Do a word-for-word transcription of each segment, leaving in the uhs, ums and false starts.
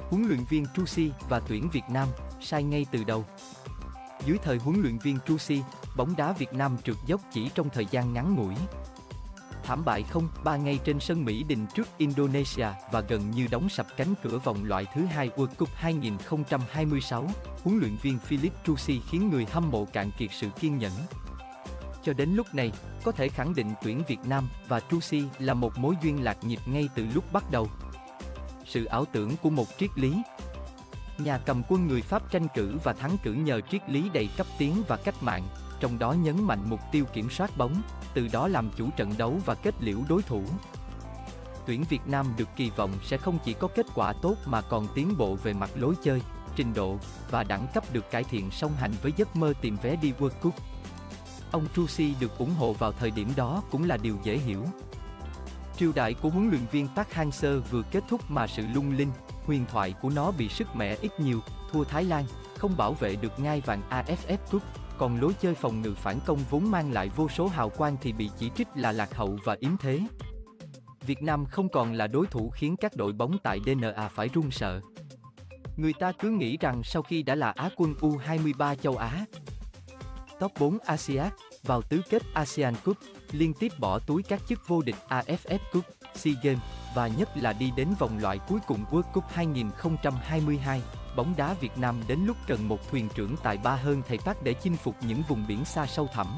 Huấn luyện viên Trusi và tuyển Việt Nam, sai ngay từ đầu. Dưới thời huấn luyện viên Trusi, bóng đá Việt Nam trượt dốc chỉ trong thời gian ngắn ngủi. Thảm bại không ba ngay trên sân Mỹ Đình trước Indonesia và gần như đóng sập cánh cửa vòng loại thứ hai World Cup hai không hai sáu, huấn luyện viên Philippe Trusi khiến người hâm mộ cạn kiệt sự kiên nhẫn. Cho đến lúc này, có thể khẳng định tuyển Việt Nam và Trusi là một mối duyên lạc nhịp ngay từ lúc bắt đầu. Sự ảo tưởng của một triết lý. Nhà cầm quân người Pháp tranh cử và thắng cử nhờ triết lý đầy cấp tiến và cách mạng, trong đó nhấn mạnh mục tiêu kiểm soát bóng, từ đó làm chủ trận đấu và kết liễu đối thủ. Tuyển Việt Nam được kỳ vọng sẽ không chỉ có kết quả tốt mà còn tiến bộ về mặt lối chơi, trình độ và đẳng cấp được cải thiện song hành với giấc mơ tìm vé đi World Cup. Ông Trusi được ủng hộ vào thời điểm đó cũng là điều dễ hiểu. Triều đại của huấn luyện viên Park Hang-seo vừa kết thúc mà sự lung linh, huyền thoại của nó bị sứt mẻ ít nhiều, thua Thái Lan, không bảo vệ được ngai vàng a ép ép Cup, còn lối chơi phòng ngự phản công vốn mang lại vô số hào quang thì bị chỉ trích là lạc hậu và yếm thế. Việt Nam không còn là đối thủ khiến các đội bóng tại đê en a phải run sợ. Người ta cứ nghĩ rằng sau khi đã là Á quân u hai mươi ba châu Á, top bốn ASEAN, vào tứ kết ASEAN Cup, liên tiếp bỏ túi các chức vô địch a ép ép Cup, SEA Games và nhất là đi đến vòng loại cuối cùng World Cup hai không hai hai, bóng đá Việt Nam đến lúc cần một thuyền trưởng tài ba hơn thầy Park để chinh phục những vùng biển xa sâu thẳm.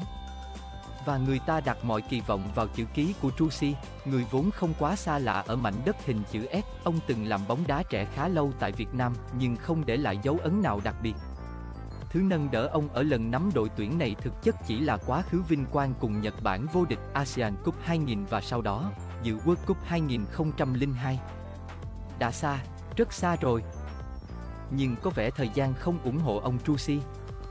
Và người ta đặt mọi kỳ vọng vào chữ ký của Trusi, người vốn không quá xa lạ ở mảnh đất hình chữ S. Ông từng làm bóng đá trẻ khá lâu tại Việt Nam nhưng không để lại dấu ấn nào đặc biệt. Thứ nâng đỡ ông ở lần nắm đội tuyển này thực chất chỉ là quá khứ vinh quang cùng Nhật Bản vô địch ASEAN Cup hai nghìn và sau đó, dự World Cup hai không không hai. Đã xa, rất xa rồi. Nhưng có vẻ thời gian không ủng hộ ông Trusi.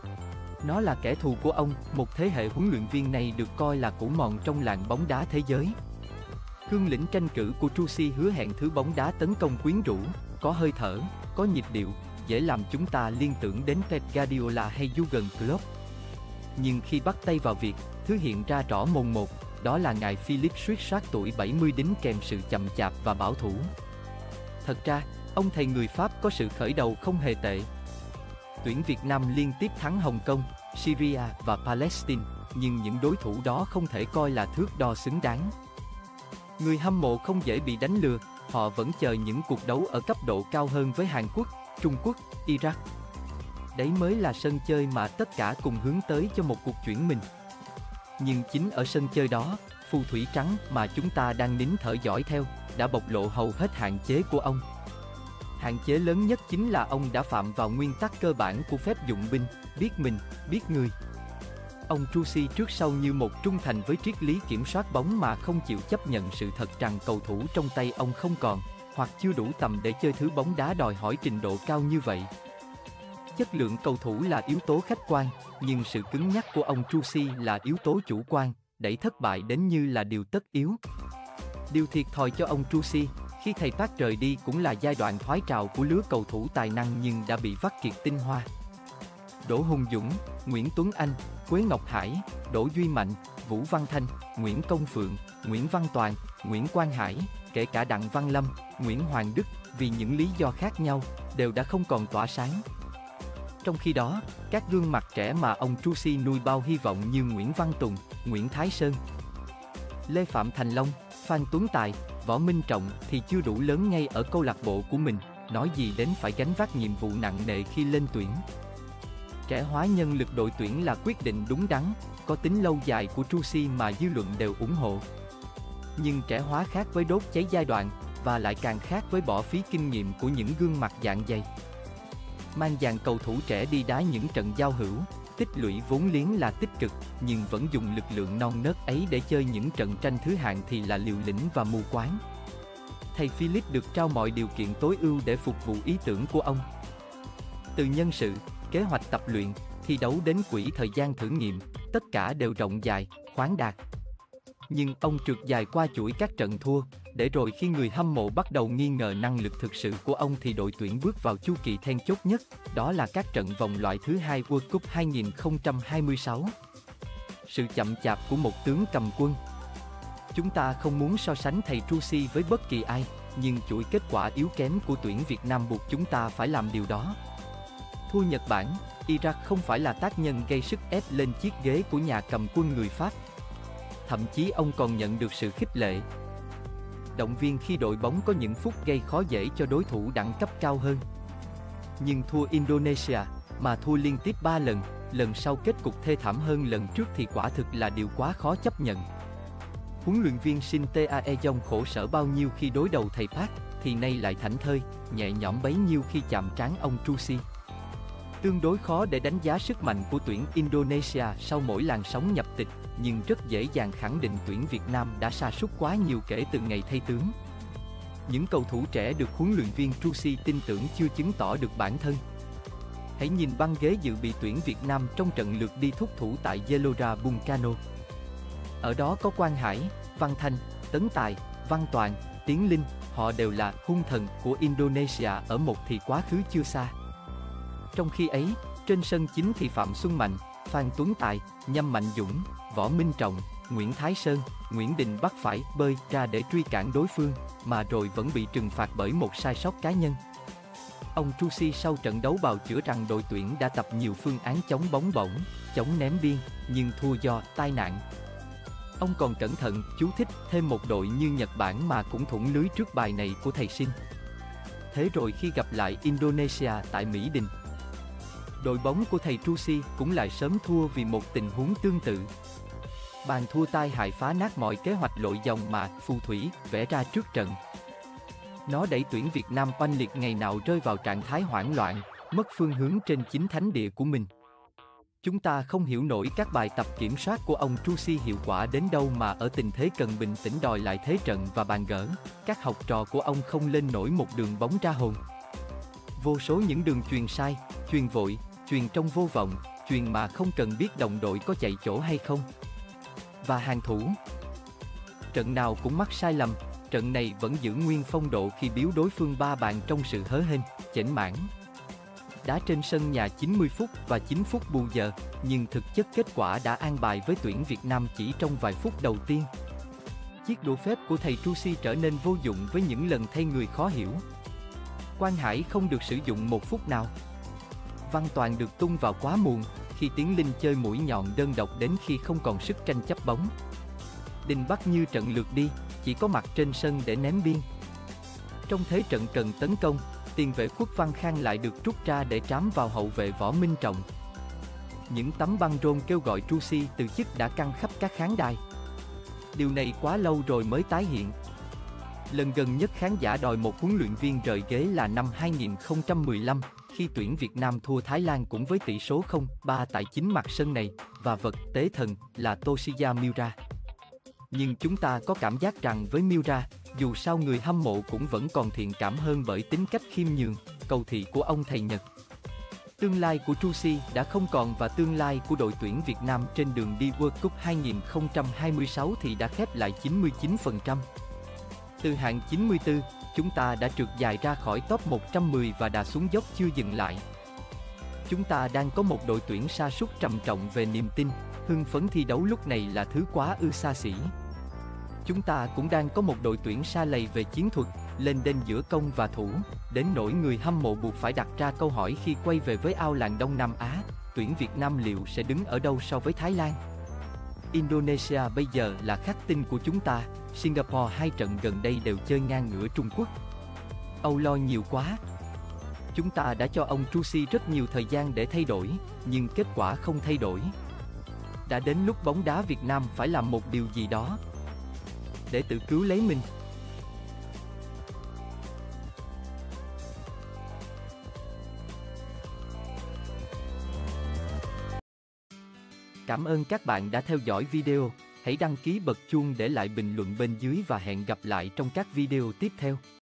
Nó là kẻ thù của ông, một thế hệ huấn luyện viên này được coi là củ mòn trong làng bóng đá thế giới. Cương lĩnh tranh cử của Trusi hứa hẹn thứ bóng đá tấn công quyến rũ, có hơi thở, có nhịp điệu, dễ làm chúng ta liên tưởng đến Pep Guardiola hay Jurgen Klopp. Nhưng khi bắt tay vào việc, thứ hiện ra rõ mồn một, đó là ngài Philippe Schuichard tuổi bảy mươi đính kèm sự chậm chạp và bảo thủ. Thật ra, ông thầy người Pháp có sự khởi đầu không hề tệ. Tuyển Việt Nam liên tiếp thắng Hồng Kông, Syria và Palestine, nhưng những đối thủ đó không thể coi là thước đo xứng đáng. Người hâm mộ không dễ bị đánh lừa, họ vẫn chờ những cuộc đấu ở cấp độ cao hơn với Hàn Quốc, Trung Quốc, Iraq. Đấy mới là sân chơi mà tất cả cùng hướng tới cho một cuộc chuyển mình. Nhưng chính ở sân chơi đó, phù thủy trắng mà chúng ta đang nín thở dõi theo, đã bộc lộ hầu hết hạn chế của ông. Hạn chế lớn nhất chính là ông đã phạm vào nguyên tắc cơ bản của phép dụng binh, biết mình, biết người. Ông Trusi trước sau như một trung thành với triết lý kiểm soát bóng mà không chịu chấp nhận sự thật rằng cầu thủ trong tay ông không còn, hoặc chưa đủ tầm để chơi thứ bóng đá đòi hỏi trình độ cao như vậy. Chất lượng cầu thủ là yếu tố khách quan, nhưng sự cứng nhắc của ông Trusi là yếu tố chủ quan, đẩy thất bại đến như là điều tất yếu. Điều thiệt thòi cho ông Trusi, khi thầy Park rời đi cũng là giai đoạn thoái trào của lứa cầu thủ tài năng nhưng đã bị vắt kiệt tinh hoa. Đỗ Hùng Dũng, Nguyễn Tuấn Anh, Quế Ngọc Hải, Đỗ Duy Mạnh, Vũ Văn Thanh, Nguyễn Công Phượng, Nguyễn Văn Toàn, Nguyễn Quang Hải, kể cả Đặng Văn Lâm, Nguyễn Hoàng Đức, vì những lý do khác nhau, đều đã không còn tỏa sáng. Trong khi đó, các gương mặt trẻ mà ông Trusi nuôi bao hy vọng như Nguyễn Văn Tùng, Nguyễn Thái Sơn, Lê Phạm Thành Long, Phan Tuấn Tài, Võ Minh Trọng thì chưa đủ lớn ngay ở câu lạc bộ của mình, nói gì đến phải gánh vác nhiệm vụ nặng nề khi lên tuyển. Trẻ hóa nhân lực đội tuyển là quyết định đúng đắn, có tính lâu dài của Trusi mà dư luận đều ủng hộ. Nhưng trẻ hóa khác với đốt cháy giai đoạn, và lại càng khác với bỏ phí kinh nghiệm của những gương mặt dạng dày. Mang dàn cầu thủ trẻ đi đá những trận giao hữu, tích lũy vốn liếng là tích cực, nhưng vẫn dùng lực lượng non nớt ấy để chơi những trận tranh thứ hạng thì là liều lĩnh và mù quáng. Thầy Philip được trao mọi điều kiện tối ưu để phục vụ ý tưởng của ông. Từ nhân sự, kế hoạch tập luyện, thi đấu đến quỹ thời gian thử nghiệm, tất cả đều rộng dài, khoáng đạt. Nhưng ông trượt dài qua chuỗi các trận thua, để rồi khi người hâm mộ bắt đầu nghi ngờ năng lực thực sự của ông thì đội tuyển bước vào chu kỳ then chốt nhất, đó là các trận vòng loại thứ hai World Cup hai không hai sáu. Sự chậm chạp của một tướng cầm quân. Chúng ta không muốn so sánh thầy Trusi với bất kỳ ai, nhưng chuỗi kết quả yếu kém của tuyển Việt Nam buộc chúng ta phải làm điều đó. Thua Nhật Bản, Iraq không phải là tác nhân gây sức ép lên chiếc ghế của nhà cầm quân người Pháp. Thậm chí ông còn nhận được sự khích lệ, động viên khi đội bóng có những phút gây khó dễ cho đối thủ đẳng cấp cao hơn. Nhưng thua Indonesia, mà thua liên tiếp ba lần, lần sau kết cục thê thảm hơn lần trước thì quả thực là điều quá khó chấp nhận. Huấn luyện viên Shin Tae-yong khổ sở bao nhiêu khi đối đầu thầy Park, thì nay lại thảnh thơi, nhẹ nhõm bấy nhiêu khi chạm trán ông Trusi. Tương đối khó để đánh giá sức mạnh của tuyển Indonesia sau mỗi làn sóng nhập tịch, nhưng rất dễ dàng khẳng định tuyển Việt Nam đã sa sút quá nhiều kể từ ngày thay tướng. Những cầu thủ trẻ được huấn luyện viên Trusi tin tưởng chưa chứng tỏ được bản thân. Hãy nhìn băng ghế dự bị tuyển Việt Nam trong trận lượt đi thúc thủ tại Gelora Bung Karno. Ở đó có Quang Hải, Văn Thanh, Tấn Tài, Văn Toàn, Tiến Linh, họ đều là hung thần của Indonesia ở một thì quá khứ chưa xa. Trong khi ấy, trên sân chính thì Phạm Xuân Mạnh, Phan Tuấn Tài, Nhâm Mạnh Dũng, Võ Minh Trọng, Nguyễn Thái Sơn, Nguyễn Đình Bắc phải bơi ra để truy cản đối phương, mà rồi vẫn bị trừng phạt bởi một sai sót cá nhân. Ông Trusi sau trận đấu bào chữa rằng đội tuyển đã tập nhiều phương án chống bóng bổng, chống ném biên, nhưng thua do tai nạn. Ông còn cẩn thận chú thích thêm một đội như Nhật Bản mà cũng thủng lưới trước bài này của thầy Shin. Thế rồi khi gặp lại Indonesia tại Mỹ Đình, đội bóng của thầy Trusi cũng lại sớm thua vì một tình huống tương tự. Bàn thua tai hại phá nát mọi kế hoạch lội dòng mà phù thủy vẽ ra trước trận. Nó đẩy tuyển Việt Nam oanh liệt ngày nào rơi vào trạng thái hoảng loạn, mất phương hướng trên chính thánh địa của mình. Chúng ta không hiểu nổi các bài tập kiểm soát của ông Trusi hiệu quả đến đâu mà ở tình thế cần bình tĩnh đòi lại thế trận và bàn gỡ, các học trò của ông không lên nổi một đường bóng ra hồn. Vô số những đường chuyền sai, chuyền vội, chuyền trong vô vọng, chuyền mà không cần biết đồng đội có chạy chỗ hay không. Và hàng thủ trận nào cũng mắc sai lầm, trận này vẫn giữ nguyên phong độ khi biếu đối phương ba bàn trong sự hớ hênh, chểnh mảng. Đá trên sân nhà chín mươi phút và chín phút bù giờ, nhưng thực chất kết quả đã an bài với tuyển Việt Nam chỉ trong vài phút đầu tiên. Chiếc đũa phép của thầy Trusi trở nên vô dụng với những lần thay người khó hiểu. Quang Hải không được sử dụng một phút nào. Văn Toàn được tung vào quá muộn, khi Tiến Linh chơi mũi nhọn đơn độc đến khi không còn sức tranh chấp bóng. Đình Bắc như trận lượt đi, chỉ có mặt trên sân để ném biên. Trong thế trận cần tấn công, tiền vệ Khuất Văn Khang lại được rút ra để trám vào hậu vệ Võ Minh Trọng. Những tấm băng rôn kêu gọi Trusi từ chức đã căng khắp các khán đài. Điều này quá lâu rồi mới tái hiện. Lần gần nhất khán giả đòi một huấn luyện viên rời ghế là năm hai nghìn không trăm mười lăm, khi tuyển Việt Nam thua Thái Lan cũng với tỷ số không ba tại chính mặt sân này, và vật tế thần là Toshiya Miura. Nhưng chúng ta có cảm giác rằng với Miura, dù sao người hâm mộ cũng vẫn còn thiện cảm hơn bởi tính cách khiêm nhường, cầu thị của ông thầy Nhật. Tương lai của Trusi đã không còn và tương lai của đội tuyển Việt Nam trên đường đi World Cup hai nghìn không trăm hai mươi sáu thì đã khép lại chín mươi chín phần trăm. Từ hạng chín mươi tư, chúng ta đã trượt dài ra khỏi top một trăm mười và đà xuống dốc chưa dừng lại. Chúng ta đang có một đội tuyển sa sút trầm trọng về niềm tin, hưng phấn thi đấu lúc này là thứ quá ư xa xỉ. Chúng ta cũng đang có một đội tuyển sa lầy về chiến thuật, lên đên giữa công và thủ, đến nỗi người hâm mộ buộc phải đặt ra câu hỏi khi quay về với ao làng Đông Nam Á, tuyển Việt Nam liệu sẽ đứng ở đâu so với Thái Lan? Indonesia bây giờ là khắc tinh của chúng ta, Singapore hai trận gần đây đều chơi ngang ngửa Trung Quốc. Âu lo nhiều quá. Chúng ta đã cho ông Trusi rất nhiều thời gian để thay đổi, nhưng kết quả không thay đổi. Đã đến lúc bóng đá Việt Nam phải làm một điều gì đó để tự cứu lấy mình. Cảm ơn các bạn đã theo dõi video. Hãy đăng ký bật chuông để lại bình luận bên dưới và hẹn gặp lại trong các video tiếp theo.